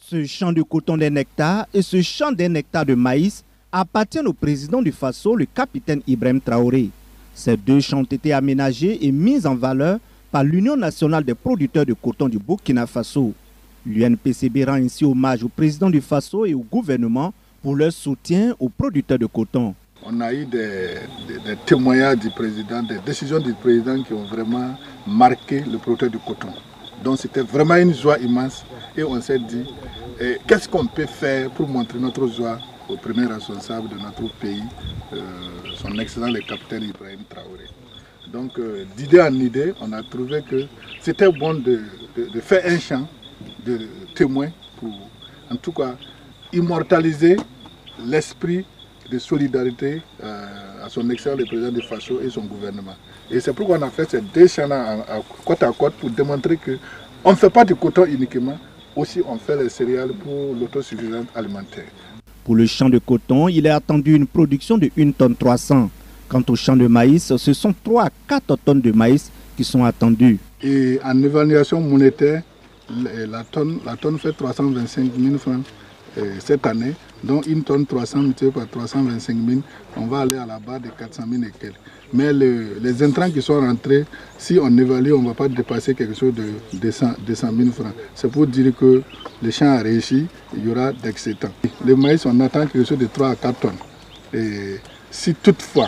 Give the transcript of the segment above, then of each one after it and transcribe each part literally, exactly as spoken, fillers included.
Ce champ de coton d'un hectare et ce champ d'un hectare de maïs appartiennent au président du Faso, le capitaine Ibrahim Traoré. Ces deux champs ont été aménagés et mis en valeur par l'Union nationale des producteurs de coton du Burkina Faso. L'U N P C B rend ainsi hommage au président du Faso et au gouvernement pour leur soutien aux producteurs de coton. On a eu des, des, des témoignages du président, des décisions du président qui ont vraiment marqué le producteur du coton. Donc c'était vraiment une joie immense et on s'est dit eh, qu'est-ce qu'on peut faire pour montrer notre joie au premier responsable de notre pays, euh, son excellent le capitaine Ibrahim Traoré. Donc euh, d'idée en idée, on a trouvé que c'était bon de, de, de faire un chant de témoins pour en tout cas immortaliser l'esprit de solidarité euh, à son excellent le président du Faso et son gouvernement. Et c'est pourquoi on a fait ces deux champs-là côte à côte pour démontrer qu'on ne fait pas du coton uniquement, aussi on fait les céréales pour l'autosuffisance alimentaire. Pour le champ de coton, il est attendu une production de une tonne trois cents. Quant au champ de maïs, ce sont trois à quatre tonnes de maïs qui sont attendues. Et en évaluation monétaire, la tonne, la tonne fait trois cent vingt-cinq mille francs euh, cette année. Donc une tonne trois cents multiplié par trois cent vingt-cinq mille, on va aller à la barre de quatre cent mille et quelques. Mais le, les intrants qui sont rentrés, si on évalue, on ne va pas dépasser quelque chose de deux cent mille francs. C'est pour dire que le champ a réussi, il y aura d'excédents. Le maïs, on attend quelque chose de trois à quatre tonnes. Et si toutefois,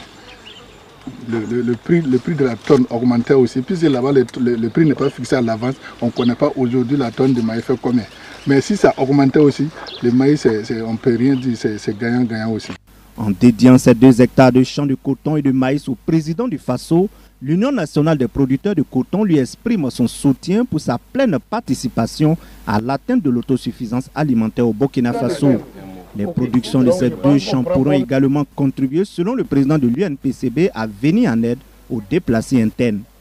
le, le, le, prix, le prix de la tonne augmentait aussi, puisque là-bas, le, le, le prix n'est pas fixé à l'avance, on ne connaît pas aujourd'hui la tonne de maïs fait combien. Mais si ça augmentait aussi, le maïs, c'est, c'est, on ne peut rien dire, c'est gagnant-gagnant aussi. En dédiant ces deux hectares de champs de coton et de maïs au président du Faso, l'Union nationale des producteurs de coton lui exprime son soutien pour sa pleine participation à l'atteinte de l'autosuffisance alimentaire au Burkina Faso. Les productions de ces deux champs pourront également contribuer, selon le président de l'U N P C B, à venir en aide aux déplacés internes.